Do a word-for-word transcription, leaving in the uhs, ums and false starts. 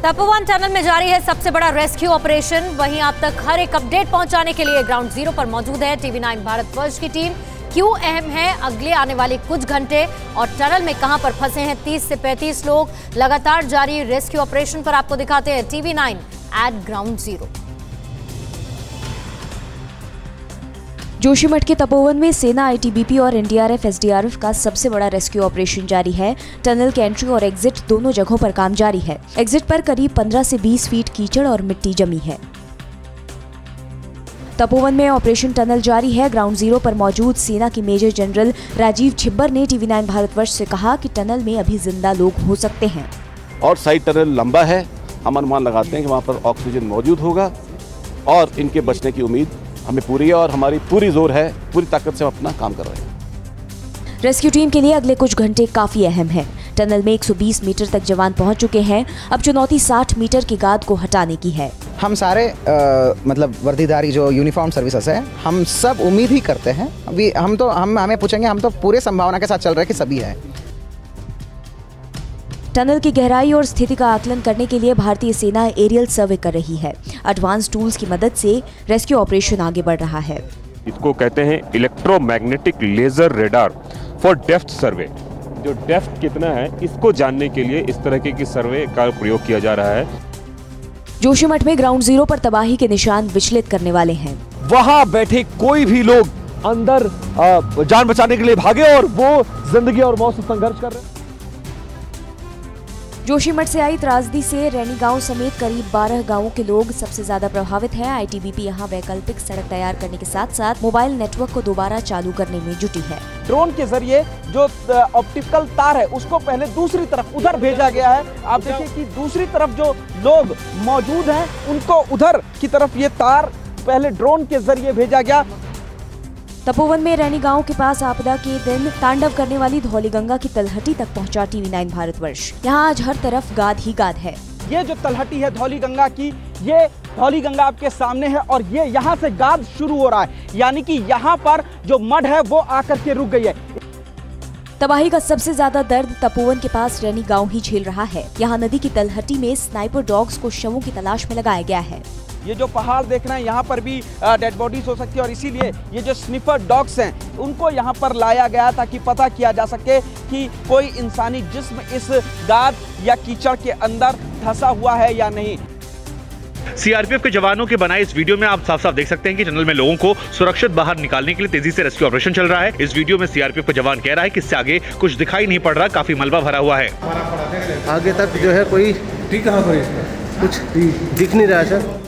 Tapovan tunnel में जारी है सबसे बड़ा रेस्क्यू ऑपरेशन। वहीं आप तक हर एक अपडेट पहुंचाने के लिए ग्राउंड जीरो पर मौजूद है टीवी नाइन भारतवर्ष की टीम। क्यों अहम है अगले आने वाले कुछ घंटे और टनल में कहां पर फंसे हैं तीस से पैंतीस लोग। लगातार जारी रेस्क्यू ऑपरेशन पर आपको दिखाते हैं TV nine at ground zero. Joshimath के तपोवन में सेना, आईटीबीपी और एनडीआरएफ, एसडीआरएफ का सबसे बड़ा रेस्क्यू ऑपरेशन जारी है। टनल के एंट्री और एग्जिट दोनों जगहों पर काम जारी है। एग्जिट पर करीब पंद्रह से बीस फीट कीचड़ और मिट्टी जमी है। तपोवन में ऑपरेशन टनल जारी है। ग्राउंड जीरो पर मौजूद सेना के मेजर जनरल राजीव छिब्बर ने टीवी नाइन भारतवर्ष से कहा कि टनल में अभी जिंदा लोग हो सकते हैं। और साइड टनल लंबा है, हम अनुमान लगाते हैं कि वहाँ पर ऑक्सीजन मौजूद होगा और इनके बचने की उम्मीद हमें पूरी है और हमारी पूरी जोर है, पूरी ताकत से हम अपना काम कर रहे हैं। रेस्क्यू टीम के लिए अगले कुछ घंटे काफी अहम हैं। टनल में एक सौ बीस मीटर तक जवान पहुंच चुके हैं। अब चुनौती साठ मीटर की गाद को हटाने की है। हम सारे आ, मतलब वर्दीधारी जो यूनिफॉर्म सर्विसेज है, हम सब उम्मीद ही करते हैं। अभी हम तो हम हमें पूछेंगे, हम तो पूरे संभावना के साथ चल रहे हैं कि सभी है। टनल की गहराई और स्थिति का आकलन करने के लिए भारतीय सेना एरियल सर्वे कर रही है। एडवांस टूल्स की मदद से रेस्क्यू ऑपरेशन आगे बढ़ रहा है। इसको कहते हैं electromagnetic laser radar for depth survey. जो डेप्थ कितना है इसको जानने के लिए इस तरह की सर्वे का प्रयोग किया जा रहा है। जोशीमठ में ग्राउंड जीरो पर तबाही के निशान विचलित करने वाले हैं। वहां बैठे कोई भी लोग अंदर जान बचाने के लिए भागे और वो जिंदगी और मौत से संघर्ष कर रहे हैं। जोशीमठ से आई त्रासदी से रैनी गांव समेत करीब बारह गांवों के लोग सबसे ज्यादा प्रभावित हैं। आईटीबीपी यहां वैकल्पिक सड़क तैयार करने के साथ साथ मोबाइल नेटवर्क को दोबारा चालू करने में जुटी है। ड्रोन के जरिए जो ऑप्टिकल तार है उसको पहले दूसरी तरफ उधर भेजा गया है। आप देखिए कि दूसरी तरफ जो लोग मौजूद हैं उनको उधर की तरफ ये तार पहले ड्रोन के जरिए भेजा गया। तपोवन में रैनी गांव के पास आपदा के दिन तांडव करने वाली धौलीगंगा की तलहटी तक पहुंचा टीवी नाइन भारतवर्ष। यहां आज हर तरफ गाद ही गाद है। ये जो तलहटी है धौलीगंगा की, ये धौलीगंगा आपके सामने है और ये यहाँ से गाद शुरू हो रहा है, यानी कि यहाँ पर जो मड है वो आकर के रुक गई है। तबाही का सबसे ज्यादा दर्द तपोवन के पास रैनी गांव ही झेल रहा है। यहाँ नदी की तलहटी में स्नाइपर डॉग्स को शवों की तलाश में लगाया गया है। ये जो पहाड़ देख रहे हैं यहाँ पर भी डेड बॉडीज हो सकती है और इसीलिए ये जो स्निफर डॉग्स हैं उनको यहाँ पर लाया गया ताकि पता किया जा सके कि कोई इंसानी जिस्म इस गाद या कीचड़ के अंदर धंसा हुआ है या नहीं। सीआरपीएफ के जवानों के बनाए इस वीडियो में आप साफ साफ देख सकते हैं कि टनल में लोगों को सुरक्षित बाहर निकालने के लिए तेजी से रेस्क्यू ऑपरेशन चल रहा है। इस वीडियो में सीआरपीएफ का जवान कह रहा है कि इससे आगे कुछ दिखाई नहीं पड़ रहा, काफी मलबा भरा हुआ है। आगे तक जो है कोई कुछ दिख नहीं रहा सर।